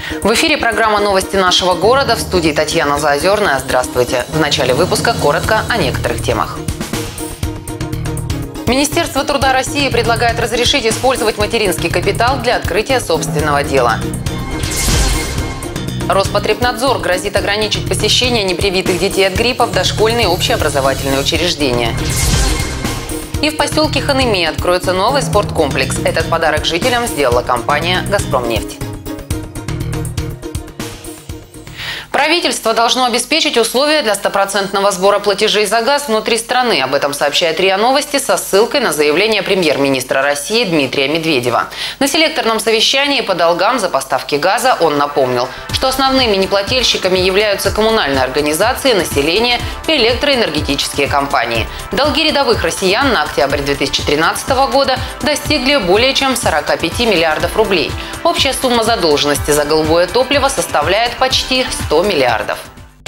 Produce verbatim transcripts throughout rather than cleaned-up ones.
В эфире программа «Новости нашего города», в студии Татьяна Заозерная. Здравствуйте. В начале выпуска коротко о некоторых темах. Министерство труда России предлагает разрешить использовать материнский капитал для открытия собственного дела. Роспотребнадзор грозит ограничить посещение непривитых детей от гриппа в дошкольные общеобразовательные учреждения. И в поселке Ханеми откроется новый спорткомплекс. Этот подарок жителям сделала компания «Газпромнефть». Правительство должно обеспечить условия для стопроцентного сбора платежей за газ внутри страны. Об этом сообщает РИА Новости со ссылкой на заявление премьер-министра России Дмитрия Медведева. На селекторном совещании по долгам за поставки газа он напомнил, что основными неплательщиками являются коммунальные организации, население и электроэнергетические компании. Долги рядовых россиян на октябрь две тысячи тринадцатого года достигли более чем сорока пяти миллиардов рублей. Общая сумма задолженности за голубое топливо составляет почти сто миллиардов.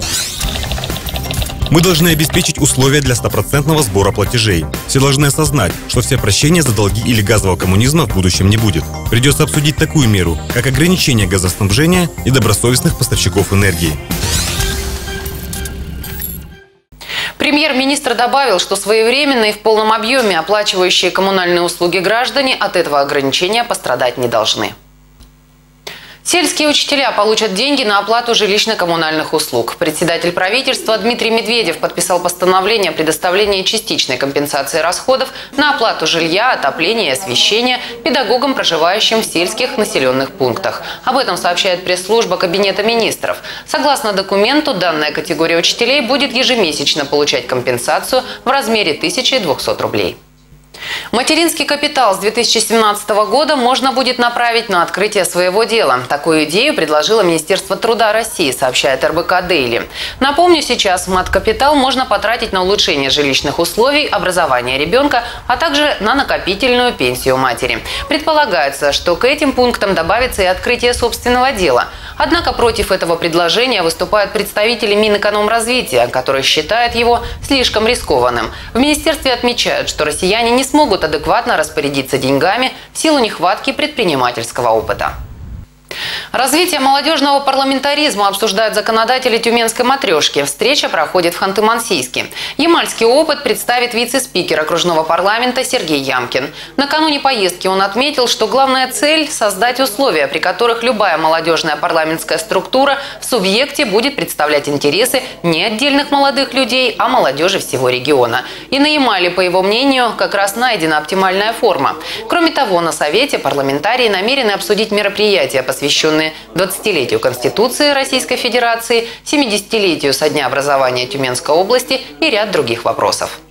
Мы должны обеспечить условия для стопроцентного сбора платежей. Все должны осознать, что все прощения за долги или газового коммунизма в будущем не будет. Придется обсудить такую меру, как ограничение газоснабжения и добросовестных поставщиков энергии. Премьер-министр добавил, что своевременно и в полном объеме оплачивающие коммунальные услуги граждане от этого ограничения пострадать не должны. Сельские учителя получат деньги на оплату жилищно-коммунальных услуг. Председатель правительства Дмитрий Медведев подписал постановление о предоставлении частичной компенсации расходов на оплату жилья, отопления и освещения педагогам, проживающим в сельских населенных пунктах. Об этом сообщает пресс-служба Кабинета министров. Согласно документу, данная категория учителей будет ежемесячно получать компенсацию в размере тысячи двухсот рублей. Материнский капитал с две тысячи семнадцатого года можно будет направить на открытие своего дела. Такую идею предложило Министерство труда России, сообщает эр бэ ка Дейли. Напомню, сейчас мат-капитал можно потратить на улучшение жилищных условий, образование ребенка, а также на накопительную пенсию матери. Предполагается, что к этим пунктам добавится и открытие собственного дела. Однако против этого предложения выступают представители Минэкономразвития, которые считают его слишком рискованным. В министерстве отмечают, что россияне не смогут адекватно распорядиться деньгами в силу нехватки предпринимательского опыта. Развитие молодежного парламентаризма обсуждают законодатели Тюменской матрешки. Встреча проходит в Ханты-Мансийске. Ямальский опыт представит вице-спикер окружного парламента Сергей Ямкин. Накануне поездки он отметил, что главная цель – создать условия, при которых любая молодежная парламентская структура в субъекте будет представлять интересы не отдельных молодых людей, а молодежи всего региона. И на Ямале, по его мнению, как раз найдена оптимальная форма. Кроме того, на Совете парламентарии намерены обсудить мероприятия, посвященные двадцатилетию Конституции Российской Федерации, семидесятилетию со дня образования Тюменской области и ряд других вопросов.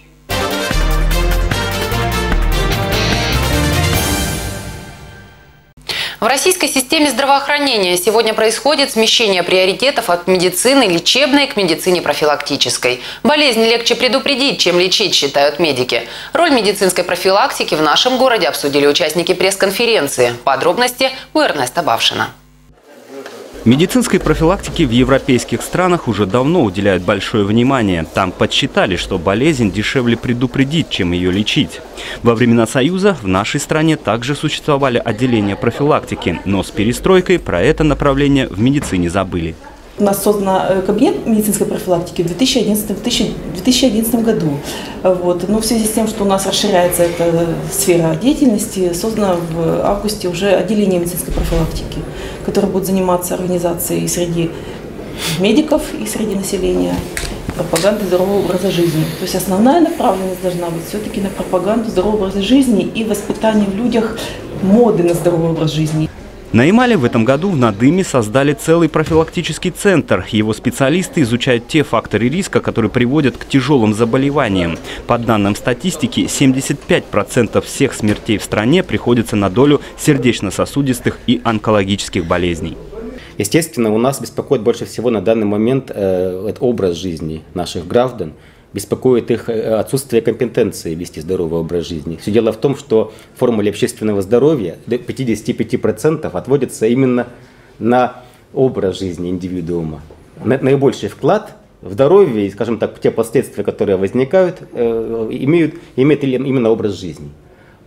В российской системе здравоохранения сегодня происходит смещение приоритетов от медицины лечебной к медицине профилактической. Болезнь легче предупредить, чем лечить, считают медики. Роль медицинской профилактики в нашем городе обсудили участники пресс-конференции. Подробности у Эрнеста Бавшина. Медицинской профилактике в европейских странах уже давно уделяют большое внимание. Там подсчитали, что болезнь дешевле предупредить, чем ее лечить. Во времена Союза в нашей стране также существовали отделения профилактики, но с перестройкой про это направление в медицине забыли. У нас создан кабинет медицинской профилактики в две тысячи одиннадцатом году. Вот. Но в связи с тем, что у нас расширяется эта сфера деятельности, создано в августе уже отделение медицинской профилактики, которое будет заниматься организацией среди медиков и среди населения пропаганды здорового образа жизни. То есть основная направленность должна быть все-таки на пропаганду здорового образа жизни и воспитание в людях моды на здоровый образ жизни. На Ямале в этом году в Надыме создали целый профилактический центр. Его специалисты изучают те факторы риска, которые приводят к тяжелым заболеваниям. По данным статистики, семьдесят пять процентов всех смертей в стране приходится на долю сердечно-сосудистых и онкологических болезней. Естественно, у нас беспокоит больше всего на данный момент э, образ жизни наших граждан. Беспокоит их отсутствие компетенции вести здоровый образ жизни. Все дело в том, что в формуле общественного здоровья до пятидесяти пяти процентов отводится именно на образ жизни индивидуума. Наибольший вклад в здоровье и, скажем так, те последствия, которые возникают, имеют, имеет именно образ жизни.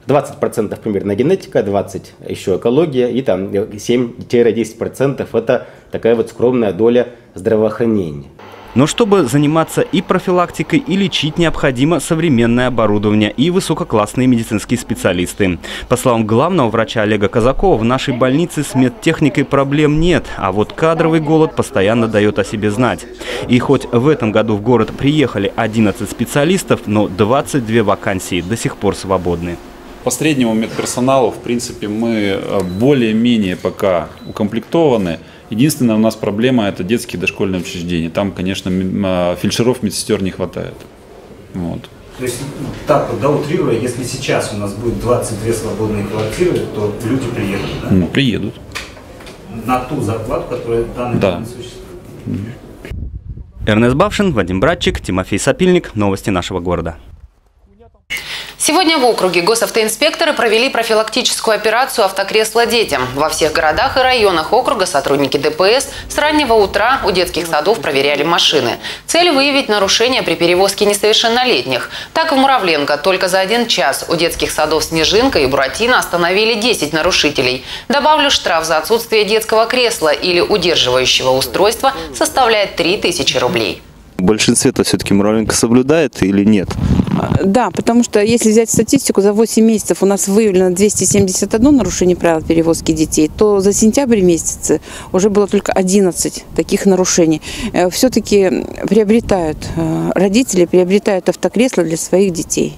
двадцать процентов примерно генетика, двадцать процентов еще экология, и там семь-десять процентов это такая вот скромная доля здравоохранения. Но чтобы заниматься и профилактикой, и лечить, необходимо современное оборудование и высококлассные медицинские специалисты. По словам главного врача Олега Казакова, в нашей больнице с медтехникой проблем нет, а вот кадровый голод постоянно дает о себе знать. И хоть в этом году в город приехали одиннадцать специалистов, но двадцать две вакансии до сих пор свободны. По среднему медперсоналу, в принципе, мы более-менее пока укомплектованы. Единственная у нас проблема – это детские дошкольные учреждения. Там, конечно, фельдшеров, медсестер не хватает. Вот. То есть, так вот, да, утрируя, если сейчас у нас будет двадцать две свободные квартиры, то люди приедут, да? Ну, приедут. На ту зарплату, которая в данный да. момент существует. Эрнест Бавшин, Вадим Братчик, Тимофей Сапильник. Новости нашего города. Сегодня в округе госавтоинспекторы провели профилактическую операцию «Автокресло детям». Во всех городах и районах округа сотрудники ДПС с раннего утра у детских садов проверяли машины. Цель – выявить нарушения при перевозке несовершеннолетних. Так, в Муравленко только за один час у детских садов «Снежинка» и «Буратино» остановили десять нарушителей. Добавлю, штраф за отсутствие детского кресла или удерживающего устройства составляет три тысячи рублей. В большинстве-то все-таки Муравленко соблюдает или нет? Да, потому что если взять статистику, за восемь месяцев у нас выявлено двести семьдесят одно нарушение правил перевозки детей, то за сентябрь месяц уже было только одиннадцать таких нарушений. Все-таки приобретают, родители приобретают автокресла для своих детей.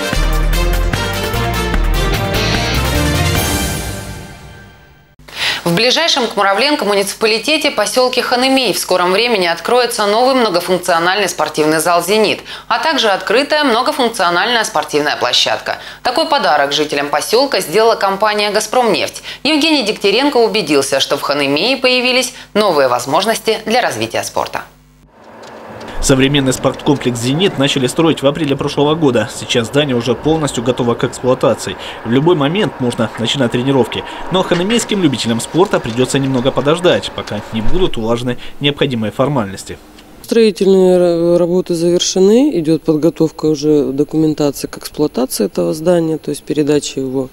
В ближайшем к Муравленко муниципалитете поселке Ханымей в скором времени откроется новый многофункциональный спортивный зал «Зенит», а также открытая многофункциональная спортивная площадка. Такой подарок жителям поселка сделала компания «Газпромнефть». Евгений Дегтяренко убедился, что в Ханымее появились новые возможности для развития спорта. Современный спорткомплекс «Зенит» начали строить в апреле прошлого года. Сейчас здание уже полностью готово к эксплуатации. В любой момент можно начинать тренировки. Но ханымейским любителям спорта придется немного подождать, пока не будут улажены необходимые формальности. Строительные работы завершены, идет подготовка уже документации к эксплуатации этого здания, то есть передача его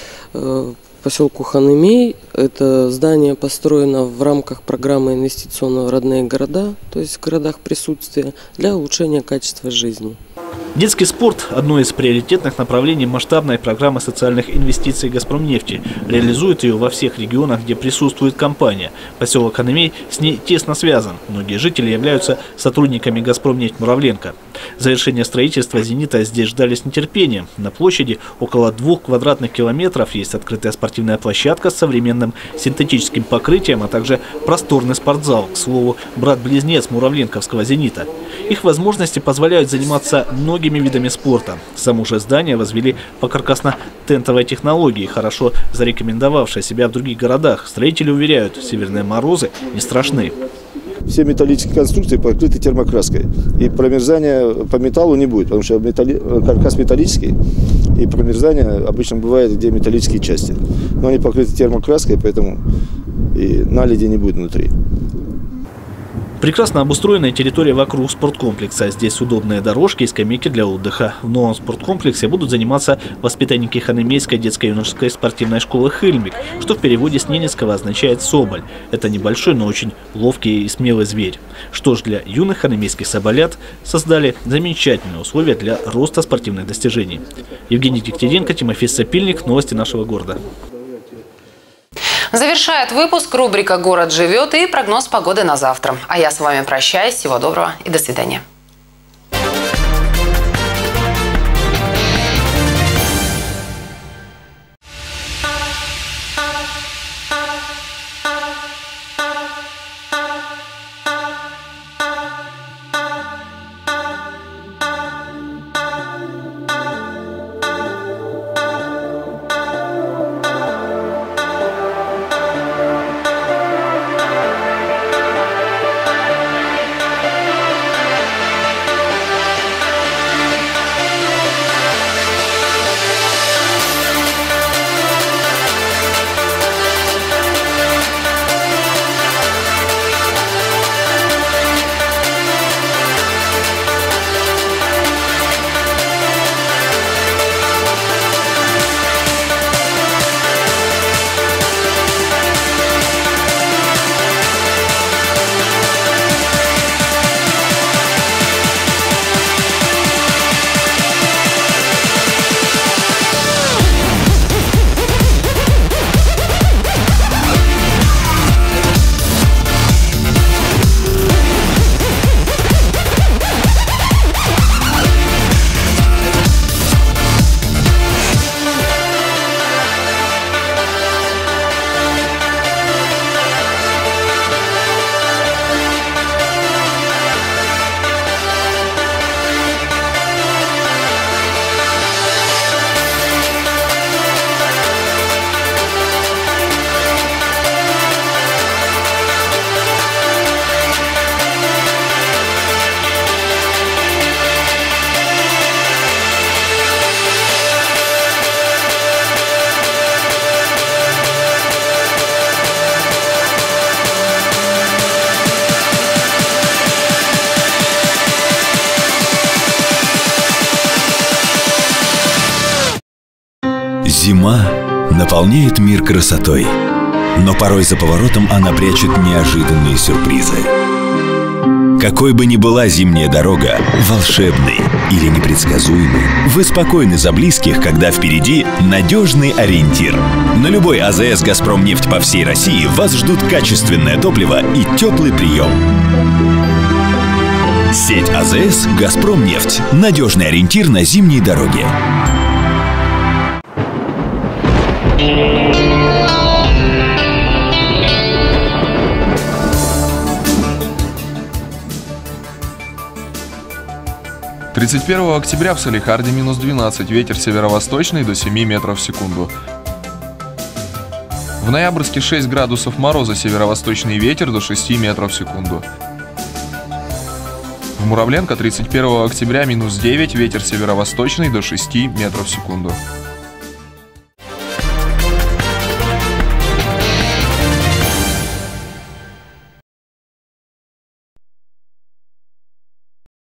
поселку Ханымей. Это здание построено в рамках программы инвестиционного «Родные города», то есть в городах присутствия, для улучшения качества жизни. Детский спорт – одно из приоритетных направлений масштабной программы социальных инвестиций «Газпромнефти». Реализует ее во всех регионах, где присутствует компания. Поселок Ханымей с ней тесно связан. Многие жители являются сотрудниками «Газпромнефть» Муравленко. Завершение строительства «Зенита» здесь ждали с нетерпением. На площади около двух квадратных километров есть открытая спортивная площадка с современным синтетическим покрытием, а также просторный спортзал, к слову, брат-близнец муравленковского «Зенита». Их возможности позволяют заниматься многими видами спорта. Само же здание возвели по каркасно-тентовой технологии, хорошо зарекомендовавшей себя в других городах. Строители уверяют, северные морозы не страшны. Все металлические конструкции покрыты термокраской. И промерзания по металлу не будет, потому что металли... каркас металлический, и промерзание обычно бывает, где металлические части. Но они покрыты термокраской, поэтому и наледи не будет внутри. Прекрасно обустроенная территория вокруг спорткомплекса. Здесь удобные дорожки и скамейки для отдыха. В новом спорткомплексе будут заниматься воспитанники Ханымейской детско-юношеской спортивной школы «Хыльмик», что в переводе с ненецкого означает «соболь». Это небольшой, но очень ловкий и смелый зверь. Что ж, для юных ханымейских соболят создали замечательные условия для роста спортивных достижений. Евгений Дегтяренко, Тимофей Сапильник. Новости нашего города. Завершает выпуск рубрика «Город живет» и прогноз погоды на завтра. А я с вами прощаюсь. Всего доброго и до свидания. Зима наполняет мир красотой, но порой за поворотом она прячет неожиданные сюрпризы. Какой бы ни была зимняя дорога, волшебной или непредсказуемой, вы спокойны за близких, когда впереди надежный ориентир. На любой АЗС «Газпромнефть» по всей России вас ждут качественное топливо и теплый прием. Сеть АЗС «Газпромнефть» – надежный ориентир на зимние дороги. тридцать первого октября в Салехарде минус двенадцать, ветер северо-восточный до семи метров в секунду. В Ноябрьске шесть градусов мороза, северо-восточный ветер до шести метров в секунду. В Муравленко тридцать первого октября минус девять, ветер северо-восточный до шести метров в секунду.